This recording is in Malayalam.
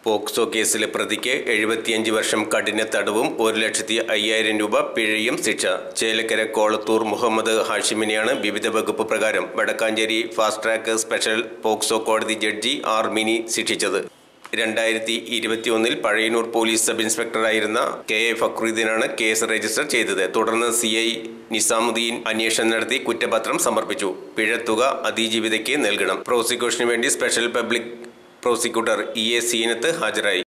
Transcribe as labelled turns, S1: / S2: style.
S1: പോക്സോ കേസിലെ പ്രതിക്ക് 75 വർഷം കഠിന തടവും 1,50,000 രൂപ പിഴയും ശിക്ഷ. ചേലക്കര കോളത്തൂർ മുഹമ്മദ് ഹാഷിമിനെയാണ് വിവിധ വകുപ്പ് പ്രകാരം Vadakkanchery fast track special POCSO കോടതി ജഡ്ജി ആർ മിനി ശിക്ഷിച്ചത്. 2021 പഴയന്നൂർ പോലീസ് സബ് ഇൻസ്പെക്ടറായിരുന്ന KA ഫക്രുദ്ദീനാണ് കേസ് രജിസ്റ്റർ ചെയ്തത്. തുടർന്ന് CI നിസാമുദ്ദീൻ അന്വേഷണം നടത്തി കുറ്റപത്രം സമർപ്പിച്ചു. പിഴത്തുക അതിജീവിതയ്ക്ക് നൽകണം. പ്രോസിക്യൂഷനു വേണ്ടി special public prosecutor EA Seenath ഹാജരായി.